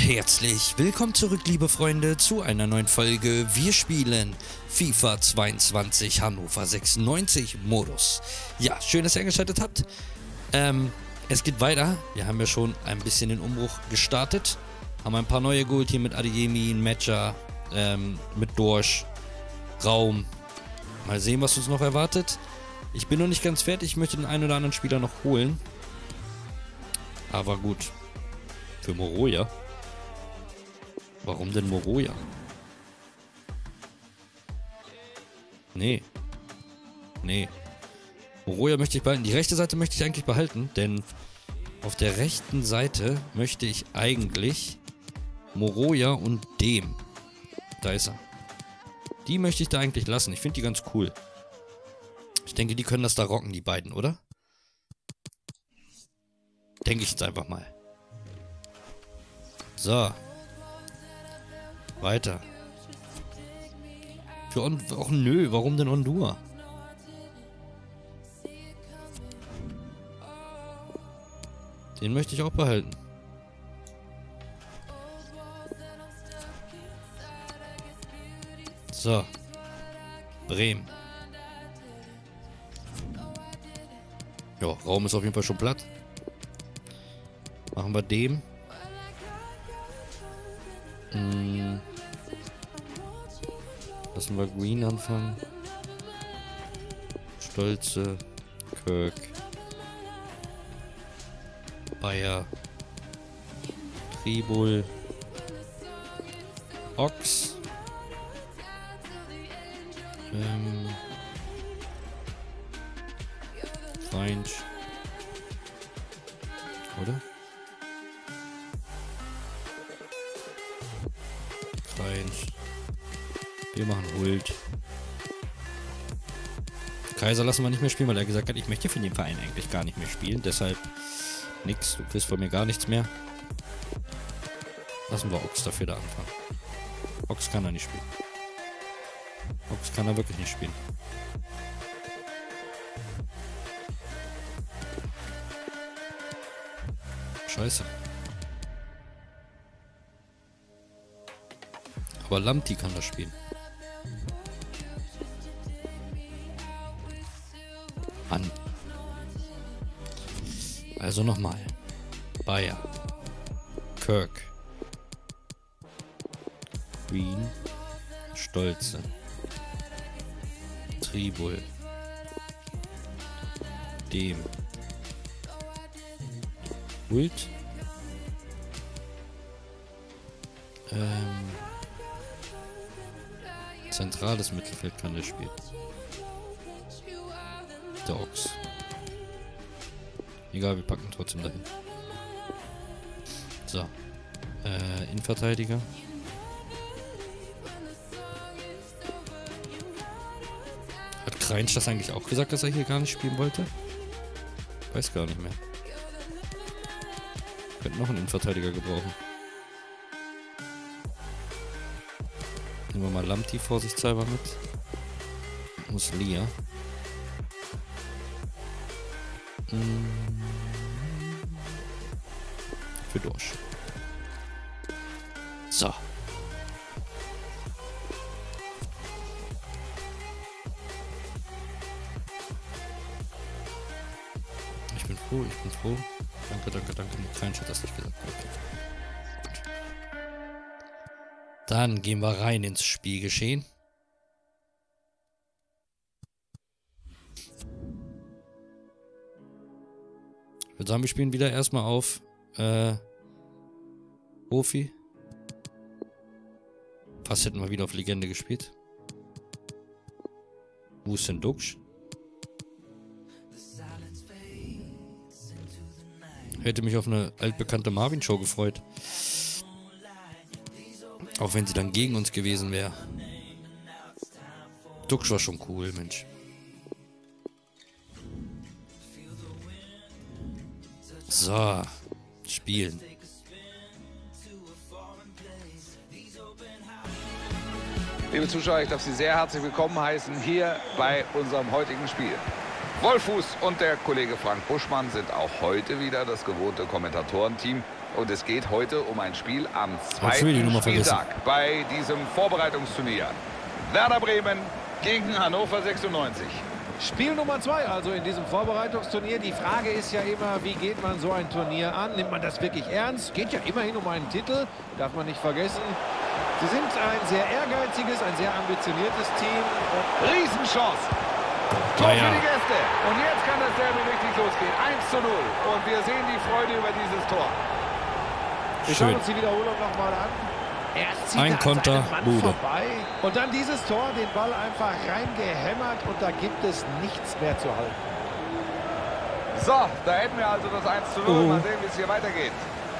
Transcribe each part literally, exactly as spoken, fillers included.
herzlich willkommen zurück, liebe Freunde, zu einer neuen Folge. Wir spielen FIFA zweiundzwanzig Hannover sechsundneunzig Modus. Ja, schön, dass ihr eingeschaltet habt. Ähm, es geht weiter. Wir haben ja schon ein bisschen den Umbruch gestartet. Haben ein paar neue geholt hier mit Adeyemi, Matcher, ähm, mit Dorsch, Raum. Mal sehen, was uns noch erwartet. Ich bin noch nicht ganz fertig. Ich möchte den einen oder anderen Spieler noch holen. Aber gut. Für Moroja. Warum denn Moroja? Nee. Nee. Moroja möchte ich behalten. Die rechte Seite möchte ich eigentlich behalten, denn auf der rechten Seite möchte ich eigentlich Moroja und dem. Da ist er. Die möchte ich da eigentlich lassen. Ich finde die ganz cool. Ich denke, die können das da rocken, die beiden, oder? Denke ich jetzt einfach mal. So. Weiter. Für On... Och nö, warum denn Ondur? Den möchte ich auch behalten. So. Bremen. Ja, Raum ist auf jeden Fall schon platt. Machen wir dem. Hm. Lassen wir Green anfangen. Stolze. Kirk. Bayer. Tribul. Ox. Ähm. Reinsch. Oder? Reinsch. Wir machen Hult. Kaiser lassen wir nicht mehr spielen, weil er gesagt hat, ich möchte für den Verein eigentlich gar nicht mehr spielen. Deshalb nix. Du kriegst von mir gar nichts mehr. Lassen wir Ox dafür da anfangen. Ox kann er nicht spielen. Ox kann er wirklich nicht spielen. Scheiße. Aber Lamti kann das spielen. An. Also nochmal. Bayer. Kirk. Green. Stolze. Tribul. Dem. Hult. Ähm. Zentrales Mittelfeld kann der spielen. Der Ox. Egal, wir packen trotzdem dahin. So. Äh, Innenverteidiger. Hat Kreinsch das eigentlich auch gesagt, dass er hier gar nicht spielen wollte? Weiß gar nicht mehr. Könnte noch einen Innenverteidiger gebrauchen. Nehmen wir mal Lamti vorsichtshalber mit. Muss Lia. Hm. Für Dorsch. So. Ich bin froh, ich bin froh. Danke, danke, danke. Kein Chat das nicht gesagt. Okay. Gut. Dann gehen wir rein ins Spielgeschehen. Ich würde sagen, wir spielen wieder erstmal auf äh, Profi. Fast hätten wir wieder auf Legende gespielt. Wo ist denn Duxch? Hätte mich auf eine altbekannte Marvin-Show gefreut. Auch wenn sie dann gegen uns gewesen wäre. Duxch war schon cool, Mensch. So. Spielen. Liebe Zuschauer, ich darf Sie sehr herzlich willkommen heißen hier bei unserem heutigen Spiel. Wolfuß und der Kollege Frank Buschmann sind auch heute wieder das gewohnte Kommentatorenteam Und es geht heute um ein Spiel am Hab schon die Nummer zweiten vergessen. Spieltag bei diesem Vorbereitungsturnier. Werder Bremen gegen Hannover sechsundneunzig. Spiel Nummer zwei also in diesem Vorbereitungsturnier. Die Frage ist ja immer, wie geht man so ein Turnier an? Nimmt man das wirklich ernst? Geht ja immerhin um einen Titel, darf man nicht vergessen. Sie sind ein sehr ehrgeiziges, ein sehr ambitioniertes Team. Und Riesenchance. Tor Ja, ja. für die Gäste. Und jetzt kann das Derby richtig losgehen. eins zu null. Und wir sehen die Freude über dieses Tor. wir schauen Schön. uns die Wiederholung nochmal an. Erst zieht Ein er an Konter, seinem Mann Bude. vorbei. Und dann dieses Tor, den Ball einfach reingehämmert. Und da gibt es nichts mehr zu halten. So, da hätten wir also das eins zu null. Oh. Mal sehen, wie es hier weitergeht.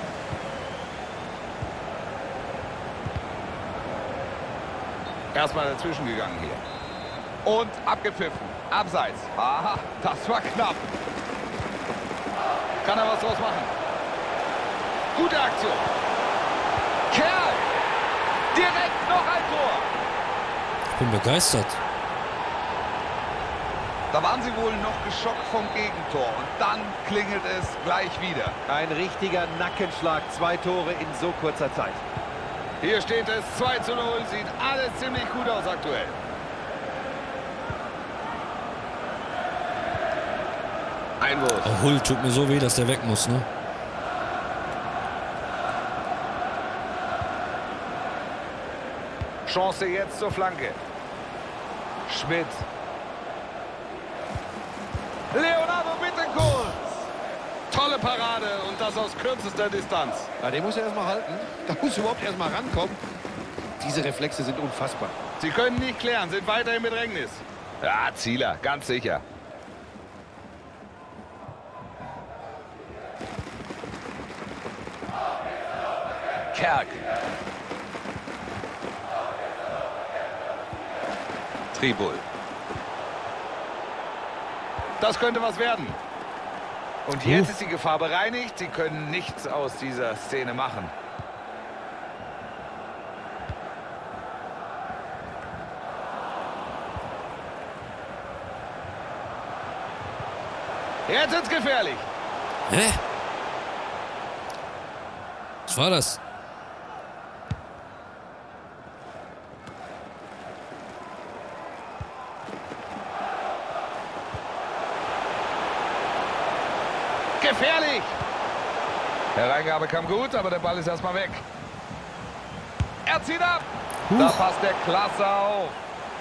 Erstmal dazwischen gegangen hier. Und abgepfiffen. Abseits. Aha, das war knapp. Kann er was draus machen? Gute Aktion. Kerl. Direkt noch ein Tor. Ich bin begeistert. Da waren sie wohl noch geschockt vom Gegentor. Und dann klingelt es gleich wieder. Ein richtiger Nackenschlag. Zwei Tore in so kurzer Zeit. Hier steht es zwei zu null. Sieht alles ziemlich gut aus aktuell. Einwurf. Der Hull tut mir so weh, dass der weg muss, ne? Chance jetzt zur Flanke. Schmidt. Leonardo Bittencourt. Tolle Parade und das aus kürzester Distanz. Ja, den muss er erstmal halten. Da muss er überhaupt erstmal rankommen. Diese Reflexe sind unfassbar. Sie können nicht klären, sind weiter im Bedrängnis. Ja, Zieler, ganz sicher. Kerk. Tribul. Das könnte was werden. Und jetzt Uh. ist die Gefahr bereinigt. Sie können nichts aus dieser Szene machen. Jetzt ist es gefährlich. Hä? Was war das? Gefährlich. Der Reingabe kam gut, aber der Ball ist erstmal weg. Er zieht ab. Huch. Da passt der klasse auf.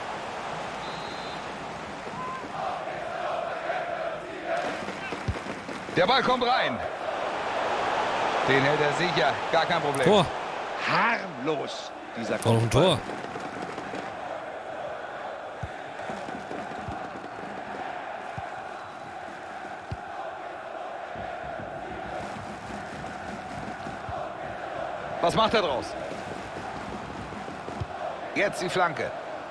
Der Ball kommt rein. Den hält er sicher. Gar kein Problem. Tor. Harmlos, dieser War doch ein Kopfball. Tor. Was macht er draus? Jetzt die Flanke.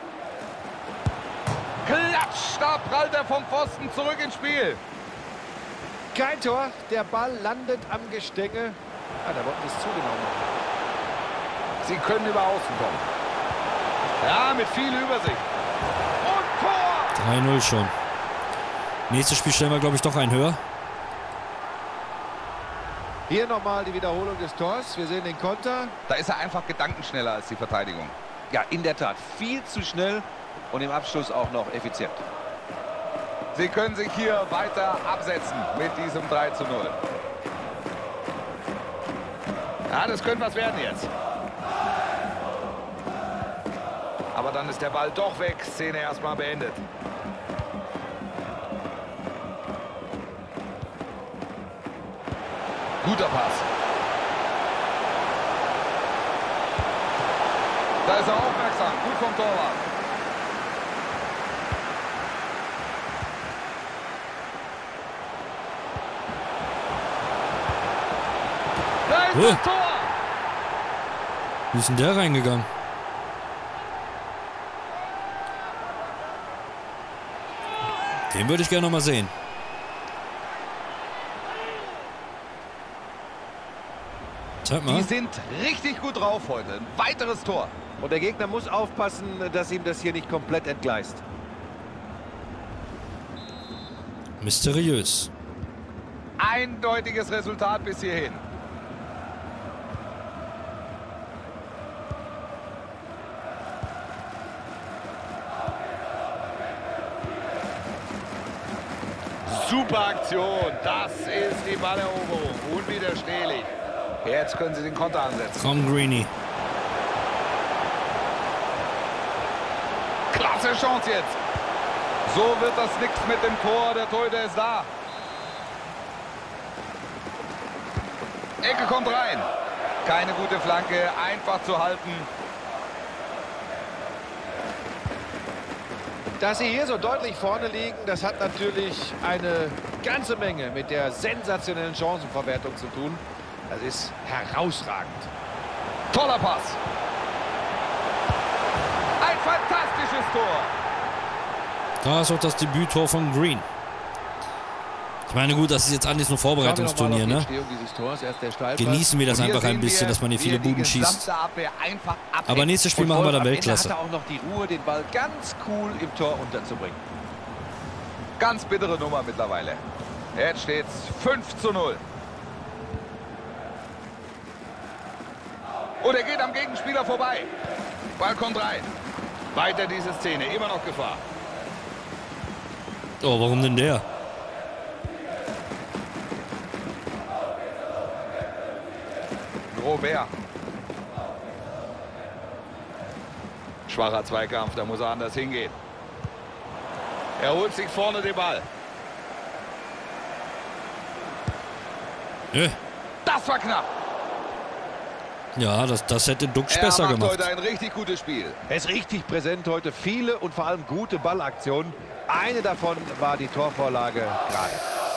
Klatsch! Da prallt er vom Pfosten zurück ins Spiel. Kein Tor, der Ball landet am Gestänge. Ah, da wollten es zugenommen. Sie können über außen kommen. Ja, mit viel Übersicht. Und Tor! drei null schon. Nächstes Spiel stellen wir, glaube ich, doch einen höher. Hier nochmal die Wiederholung des Tors. Wir sehen den Konter. Da ist er einfach gedankenschneller als die Verteidigung. Ja, in der Tat. Viel zu schnell und im Abschluss auch noch effizient. Sie können sich hier weiter absetzen mit diesem drei zu null. Ja, das könnte was werden jetzt. Aber dann ist der Ball doch weg. Szene erstmal beendet. Guter Pass. Da ist er aufmerksam. Gut vom Torwart. Da ist Oh. das Tor. Wie ist denn der reingegangen? Den würde ich gerne noch mal sehen. Zeig Die mal. sind richtig gut drauf heute. Ein weiteres Tor. Und der Gegner muss aufpassen, dass ihm das hier nicht komplett entgleist. Mysteriös. Eindeutiges Resultat bis hierhin. Super Aktion. Das ist die Balleroberung. Unwiderstehlich. Jetzt können sie den Konter ansetzen. Komm, Greenie. Klasse Chance jetzt. So wird das nichts mit dem Tor. Der Torhüter ist da. Ecke kommt rein. Keine gute Flanke. Einfach zu halten. Dass sie hier so deutlich vorne liegen, das hat natürlich eine ganze Menge mit der sensationellen Chancenverwertung zu tun. Das ist herausragend. Toller Pass. Ein fantastisches Tor. Da ist auch das Debüttor von Green. Ich meine, gut, das ist jetzt alles nur Vorbereitungsturnier, ne? Genießen wir das einfach ein bisschen, dass man hier viele Buden schießt. Aber nächstes Spiel machen wir dann Weltklasse. Hat er auch noch die Ruhe, den Ball ganz cool im Tor unterzubringen. Ganz bittere Nummer mittlerweile. Jetzt steht's fünf zu null. Und er geht am Gegenspieler vorbei. Ball kommt rein. Weiter diese Szene, immer noch Gefahr. Oh, warum denn der? Robert. Schwacher Zweikampf, da muss er anders hingehen. Er holt sich vorne den Ball. Nö. Das war knapp. Ja, das, das hätte Duxch Er besser macht gemacht. heute ein richtig gutes Spiel. Er ist richtig präsent heute. Viele und vor allem gute Ballaktionen. Eine davon war die Torvorlage gerade.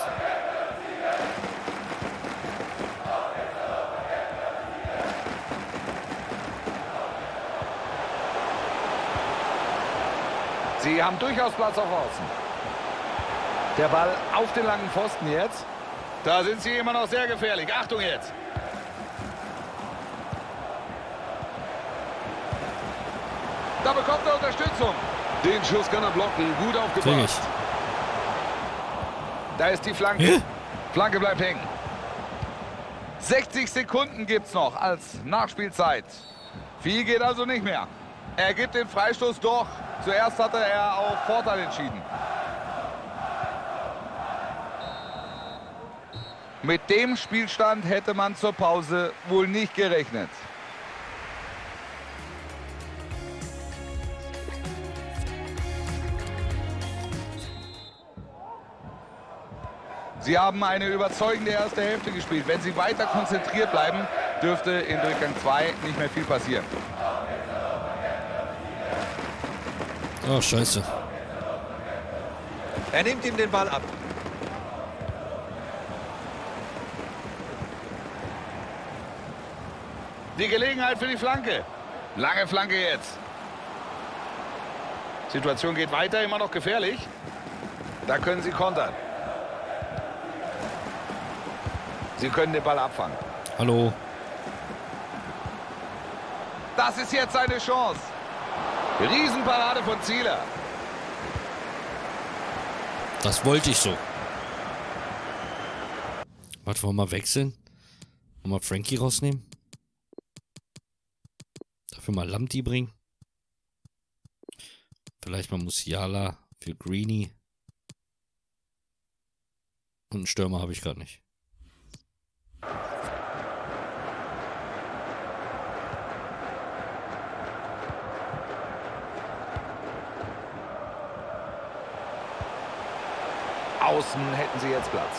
Sie haben durchaus Platz auf Außen. Der Ball auf den langen Pfosten jetzt. Da sind sie immer noch sehr gefährlich. Achtung jetzt. Da bekommt er Unterstützung. Den Schuss kann er blocken. Gut aufgebracht. Da ist die Flanke. Ja? Flanke bleibt hängen. sechzig Sekunden gibt es noch als Nachspielzeit. Viel geht also nicht mehr. Er gibt den Freistoß doch. Zuerst hatte er auf Vorteil entschieden. Mit dem Spielstand hätte man zur Pause wohl nicht gerechnet. Sie haben eine überzeugende erste Hälfte gespielt. Wenn sie weiter konzentriert bleiben, dürfte in Durchgang zwei nicht mehr viel passieren. Oh, scheiße. Er nimmt ihm den Ball ab. Die Gelegenheit für die Flanke. Lange Flanke jetzt. Situation geht weiter, immer noch gefährlich. Da können sie kontern. Sie können den Ball abfangen. Hallo. Das ist jetzt seine Chance. Riesenparade von Zieler. Das wollte ich so. Warte, wollen wir mal wechseln? Wollen wir mal Frankie rausnehmen? Dafür mal Lamptey bringen? Vielleicht mal Musiala für Greenie. Und einen Stürmer habe ich gerade nicht. Außen hätten sie jetzt Platz.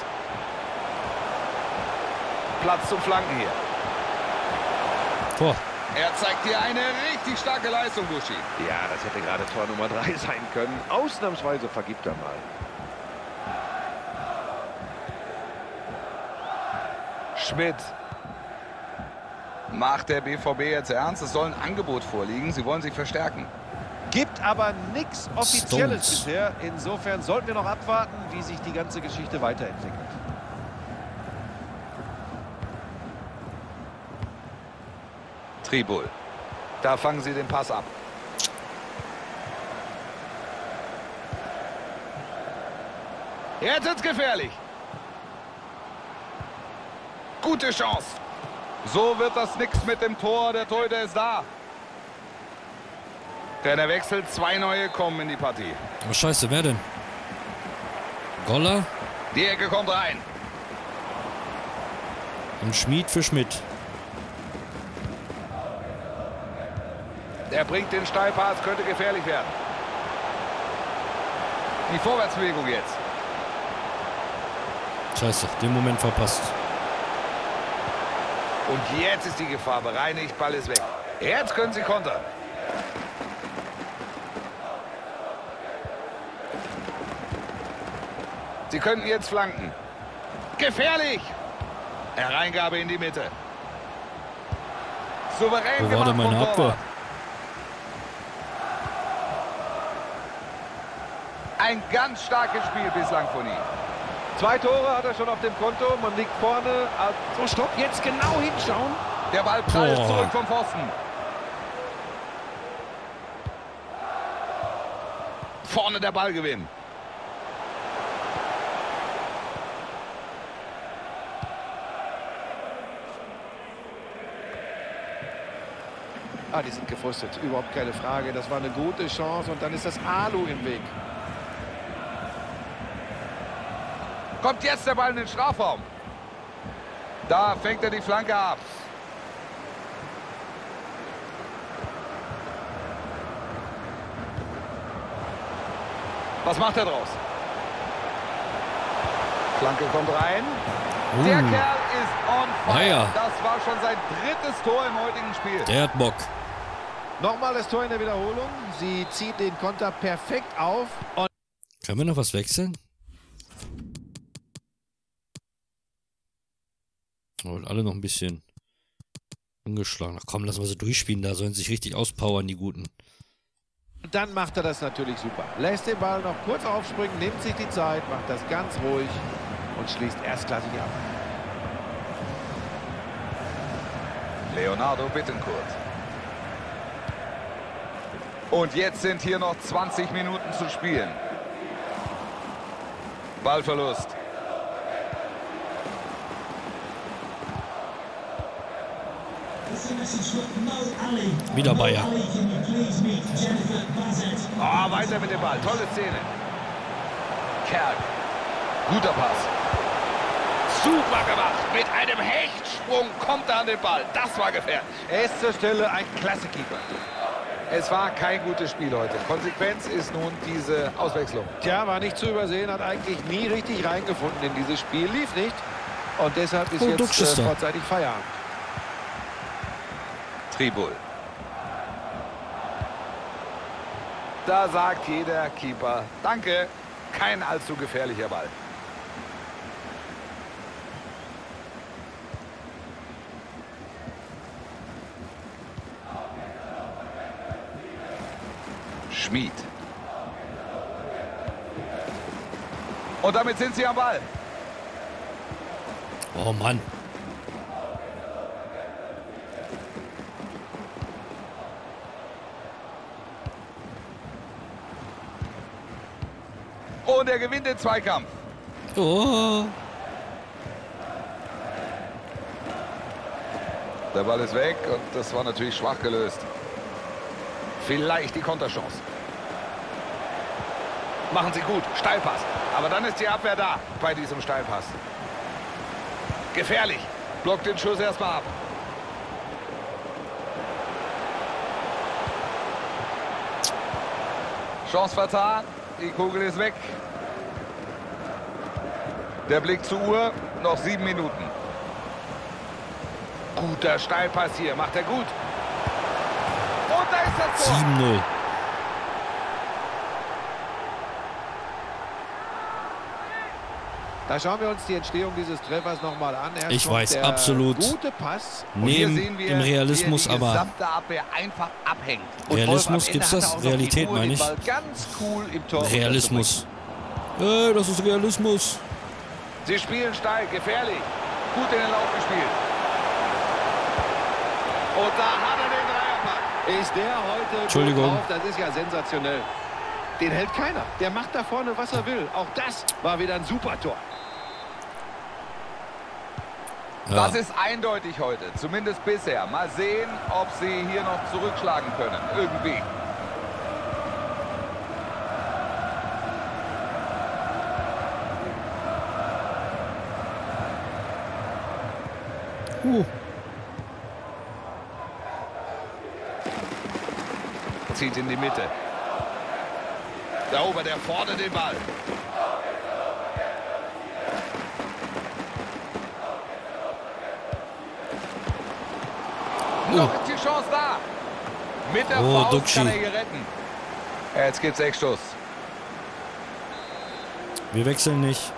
Platz zum Flanken hier. Tor. Er zeigt hier eine richtig starke Leistung, Buschi. Ja, das hätte gerade Tor Nummer drei sein können. Ausnahmsweise vergibt er mal. Schmidt. Macht der B V B jetzt ernst? Es soll ein Angebot vorliegen. Sie wollen sich verstärken. Gibt aber nichts Offizielles Stones. bisher. Insofern sollten wir noch abwarten, wie sich die ganze Geschichte weiterentwickelt. Tribul. Da fangen sie den Pass ab. Jetzt wird's gefährlich. Gute Chance. So wird das nix mit dem Tor. Der Torhüter ist da. Trainer wechselt. Zwei neue kommen in die Partie. Oh, scheiße, wer denn? Goller? Die Ecke kommt rein. Und Schmied für Schmidt. Der bringt den Steilpass, könnte gefährlich werden. Die Vorwärtsbewegung jetzt. Scheiße, den Moment verpasst. Und jetzt ist die Gefahr bereinigt, Ball ist weg. Jetzt können sie kontern. Sie könnten jetzt flanken. Gefährlich! Hereingabe in die Mitte. Souverän Wo war gemacht denn meine vom Abwehr? Torwart. Ein ganz starkes Spiel bislang von ihm. Zwei Tore hat er schon auf dem Konto. Man liegt vorne. So, stopp, jetzt genau hinschauen. Der Ball prallt Boah. zurück vom Pfosten. Vorne der Ballgewinn. Ah, die sind gefrustet. Überhaupt keine Frage. Das war eine gute Chance. Und dann ist das Alu im Weg. Kommt jetzt der Ball in den Strafraum. Da fängt er die Flanke ab. Was macht er draus? Flanke kommt rein. Uh, Der Kerl ist on fire. Ah ja. Das war schon sein drittes Tor im heutigen Spiel. der hat Bock. Nochmal das Tor in der Wiederholung. Sie zieht den Konter perfekt auf. Und Können wir noch was wechseln? Oh, alle noch ein bisschen angeschlagen. Ach komm, lassen wir sie durchspielen. Da sollen sie sich richtig auspowern, die Guten. dann macht er das natürlich super. Lässt den Ball noch kurz aufspringen, nimmt sich die Zeit, macht das ganz ruhig und schließt erstklassig ab. Leonardo Bittencourt. Und jetzt sind hier noch zwanzig Minuten zu spielen. Ballverlust. Wieder Bayer. Oh, weiter mit dem Ball. Tolle Szene. Kerk. Guter Pass. Super gemacht. Mit einem Hechtsprung kommt er an den Ball. Das war gefährlich. Er ist zur Stelle ein Klasse-Keeper. Es war kein gutes Spiel heute. Konsequenz ist nun diese Auswechslung. Tja, war nicht zu übersehen, hat eigentlich nie richtig reingefunden in dieses Spiel. Lief nicht. Und deshalb ist Oh, jetzt Duxch ist äh, da. vorzeitig Feierabend. Tribul. Da sagt jeder Keeper, danke, kein allzu gefährlicher Ball. Schmied. Und damit sind sie am Ball. Oh Mann. Und er gewinnt den Zweikampf. Oh. Der Ball ist weg und das war natürlich schwach gelöst. Vielleicht die Konterchance. Machen sie gut. Steilpass. Aber dann ist die Abwehr da bei diesem Steilpass. Gefährlich. Blockt den Schuss erstmal ab. Chance vertan. Die Kugel ist weg. Der Blick zur Uhr. Noch sieben Minuten. Guter Steilpass hier. Macht er gut. Und da ist das Tor. sieben null. Da schauen wir uns die Entstehung dieses Treffers nochmal an. Erst Ich kommt weiß, der absolut. gute Pass. Und hier Neben sehen wir, dem Realismus, wie er die aber gesamte Abwehr einfach abhängt. Und Realismus, Wolf, am gibt's Ende das? hat er auch noch die Realität, Ruhe, meine den ich. Ball ganz cool im Tor Realismus. Äh, das ist Realismus. Sie spielen steil, gefährlich. Gut in den Lauf gespielt. Und da hat er den Dreierpack. Ist der heute Entschuldigung. gut drauf? Das ist ja sensationell. Den hält keiner. Der macht da vorne, was er will. Auch das war wieder ein super Tor. Ja. Das ist eindeutig heute, zumindest bisher. Mal sehen, ob sie hier noch zurückschlagen können. Irgendwie. Uh. Zieht in die Mitte. Da oben, der fordert den Ball. Noch ist die Chance da. Mit der Oh, Faust Duxi. kann er hier retten. Jetzt gibt's Eckstoß. Wir wechseln nicht.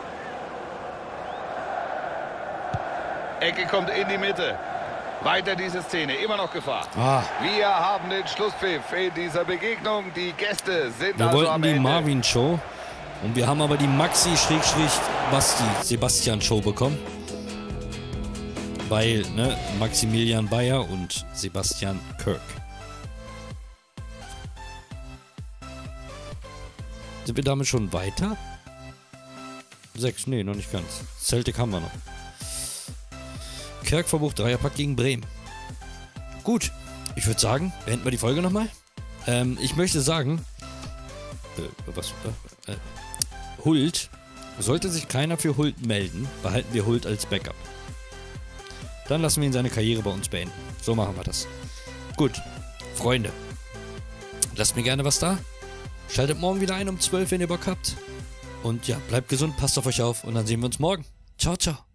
Ecke kommt in die Mitte. Weiter diese Szene, immer noch Gefahr. Ah. Wir haben den Schlusspfiff in dieser Begegnung. Die Gäste sind Wir also wollten am die Ende. Marvin-Show und wir haben aber die Maxi-Basti Sebastian-Show bekommen. Weil, ne, Maximilian Bayer und Sebastian Kirk. Sind wir damit schon weiter? Sechs, nee, noch nicht ganz. Celtic haben wir noch. Kirk verbucht Dreierpack gegen Bremen. Gut, ich würde sagen, beenden wir die Folge nochmal. Ähm, ich möchte sagen, äh, was, äh, äh, Hult, sollte sich keiner für Hult melden, behalten wir Hult als Backup. Dann lassen wir ihn seine Karriere bei uns beenden. So machen wir das. Gut, Freunde, lasst mir gerne was da. Schaltet morgen wieder ein um zwölf, wenn ihr Bock habt. Und ja, bleibt gesund, passt auf euch auf und dann sehen wir uns morgen. Ciao, ciao.